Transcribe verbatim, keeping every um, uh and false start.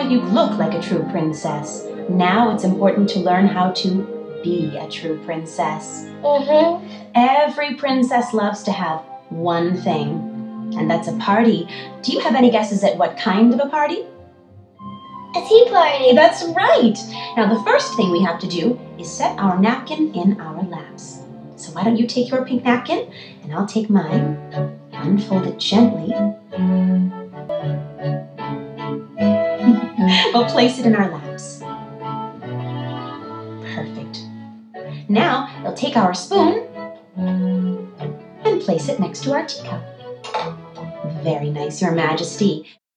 You look like a true princess. Now it's important to learn how to be a true princess. Mm-hmm. Every princess loves to have one thing, and that's a party. Do you have any guesses at what kind of a party? A tea party. That's right. Now the first thing we have to do is set our napkin in our laps. So why don't you take your pink napkin, and I'll take mine. Unfold it gently. We'll place it in our laps. Perfect. Now we'll take our spoon and place it next to our teacup. Very nice, Your Majesty.